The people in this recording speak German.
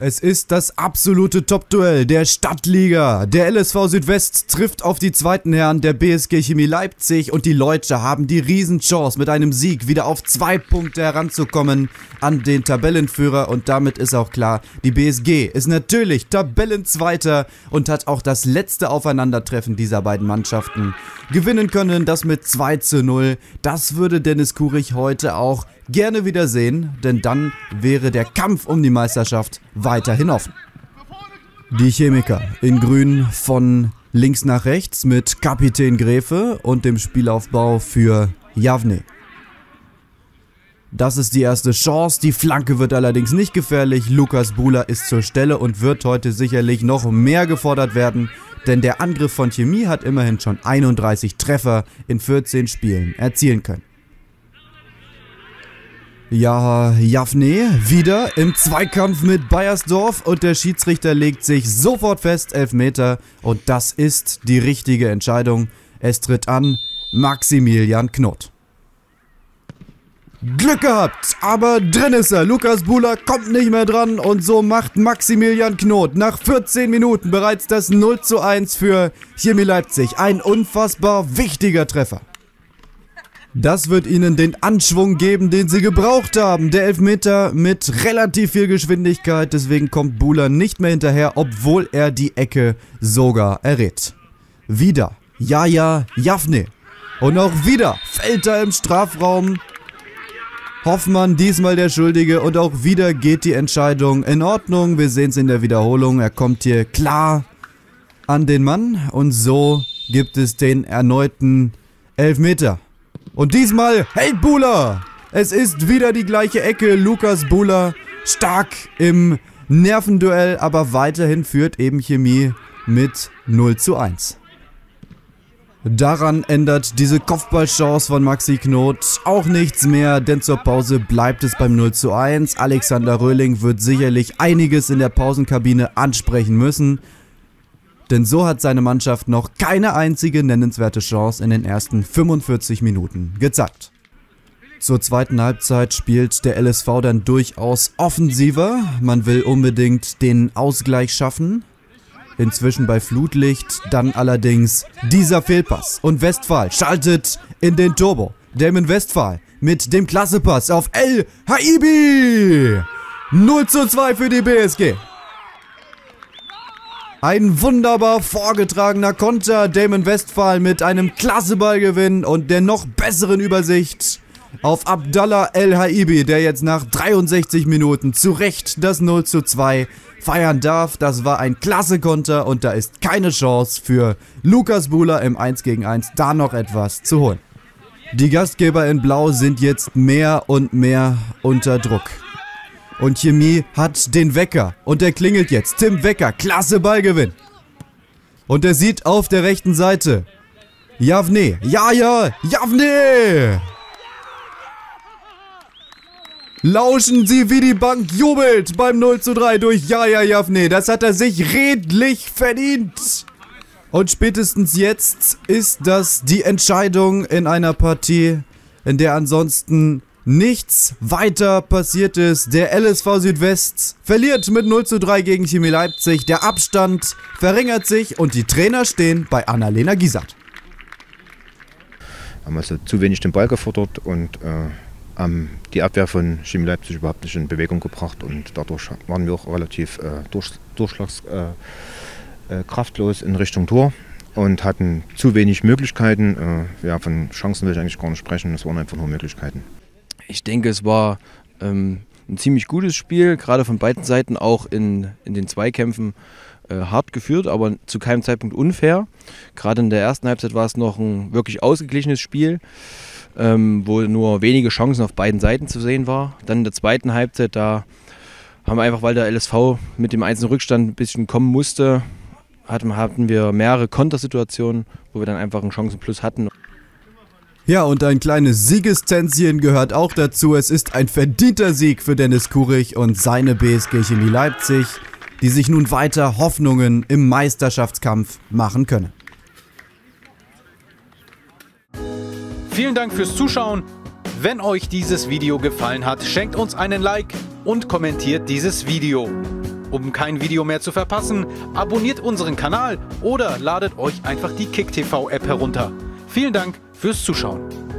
Es ist das absolute Top-Duell der Stadtliga. Der LSV Südwest trifft auf die zweiten Herren der BSG Chemie Leipzig und die Leute haben die Riesenchance, mit einem Sieg wieder auf 2 Punkte heranzukommen an den Tabellenführer und damit ist auch klar, die BSG ist natürlich Tabellenzweiter und hat auch das letzte Aufeinandertreffen dieser beiden Mannschaften gewinnen können, das mit 2:0. Das würde Dennis Kurich heute auch gerne wieder sehen, denn dann wäre der Kampf um die Meisterschaft weiterhin offen. Die Chemiker in grün von links nach rechts mit Kapitän Gräfe und dem Spielaufbau für Javne. Das ist die erste Chance, die Flanke wird allerdings nicht gefährlich, Lukas Buhler ist zur Stelle und wird heute sicherlich noch mehr gefordert werden, denn der Angriff von Chemie hat immerhin schon 31 Treffer in 14 Spielen erzielen können. Ja, Javne wieder im Zweikampf mit Beiersdorf und der Schiedsrichter legt sich sofort fest, Elfmeter und das ist die richtige Entscheidung. Es tritt an Maximilian Knot. Glück gehabt, aber drin ist er. Lukas Buhler kommt nicht mehr dran und so macht Maximilian Knot nach 14 Minuten bereits das 0:1 für Chemie Leipzig. Ein unfassbar wichtiger Treffer. Das wird ihnen den Anschwung geben, den sie gebraucht haben. Der Elfmeter mit relativ viel Geschwindigkeit, deswegen kommt Buhler nicht mehr hinterher, obwohl er die Ecke sogar errät. Wieder Yahya Javne. Und auch wieder fällt er im Strafraum. Hoffmann diesmal der Schuldige und auch wieder geht die Entscheidung in Ordnung. Wir sehen es in der Wiederholung, er kommt hier klar an den Mann und so gibt es den erneuten Elfmeter. Und diesmal hält Buhler. Es ist wieder die gleiche Ecke. Lukas Buhler stark im Nervenduell, aber weiterhin führt eben Chemie mit 0:1. Daran ändert diese Kopfballchance von Maxi Knot auch nichts mehr, denn zur Pause bleibt es beim 0:1. Alexander Röhling wird sicherlich einiges in der Pausenkabine ansprechen müssen. Denn so hat seine Mannschaft noch keine einzige nennenswerte Chance in den ersten 45 Minuten gezeigt. Zur zweiten Halbzeit spielt der LSV dann durchaus offensiver. Man will unbedingt den Ausgleich schaffen. Inzwischen bei Flutlicht, dann allerdings dieser Fehlpass. Und Westphal schaltet in den Turbo. Damon Westphal mit dem Klassepass auf El Haibi. 0:2 für die BSG. Ein wunderbar vorgetragener Konter, Damon Westphal mit einem klasse Ballgewinn und der noch besseren Übersicht auf Abdallah El Haibi, der jetzt nach 63 Minuten zu Recht das 0:2 feiern darf. Das war ein klasse Konter und da ist keine Chance für Lukas Buhler im 1:1 da noch etwas zu holen. Die Gastgeber in Blau sind jetzt mehr und mehr unter Druck. Und Chemie hat den Wecker und der klingelt jetzt. Tim Wecker, klasse Ballgewinn. Und er sieht auf der rechten Seite Javne, Javne. Lauschen Sie, wie die Bank jubelt beim 0:3 durch Yahya Javne. Das hat er sich redlich verdient. Und spätestens jetzt ist das die Entscheidung in einer Partie, in der ansonsten nichts weiter passiert ist. Der LSV Südwest verliert mit 0:3 gegen Chemie Leipzig. Der Abstand verringert sich und die Trainer stehen bei Annalena Giesert. Haben also zu wenig den Ball gefordert und haben die Abwehr von Chemie Leipzig überhaupt nicht in Bewegung gebracht und dadurch waren wir auch relativ kraftlos in Richtung Tor und hatten zu wenig Möglichkeiten. Von Chancen will ich eigentlich gar nicht sprechen, es waren einfach nur Möglichkeiten. Ich denke, es war ein ziemlich gutes Spiel, gerade von beiden Seiten auch in den Zweikämpfen hart geführt, aber zu keinem Zeitpunkt unfair. Gerade in der ersten Halbzeit war es noch ein wirklich ausgeglichenes Spiel, wo nur wenige Chancen auf beiden Seiten zu sehen war. Dann in der zweiten Halbzeit, da haben wir einfach, weil der LSV mit dem 1:0 Rückstand ein bisschen kommen musste, hatten wir mehrere Kontersituationen, wo wir dann einfach einen Chancenplus hatten. Ja, und ein kleines Siegestänzchen gehört auch dazu. Es ist ein verdienter Sieg für Dennis Kurich und seine BSG Chemie Leipzig, die sich nun weiter Hoffnungen im Meisterschaftskampf machen können. Vielen Dank fürs Zuschauen. Wenn euch dieses Video gefallen hat, schenkt uns einen Like und kommentiert dieses Video. Um kein Video mehr zu verpassen, abonniert unseren Kanal oder ladet euch einfach die KickTV-App herunter. Vielen Dank fürs Zuschauen.